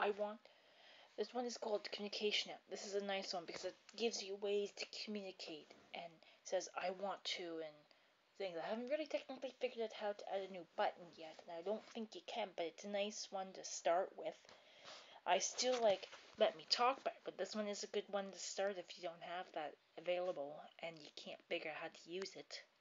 I want. This one is called Communication App. This is a nice one because it gives you ways to communicate and says I want to and things. I haven't really technically figured out how to add a new button yet, and I don't think you can, but it's a nice one to start with. I still like Let Me Talk Back, but this one is a good one to start if you don't have that available and you can't figure out how to use it.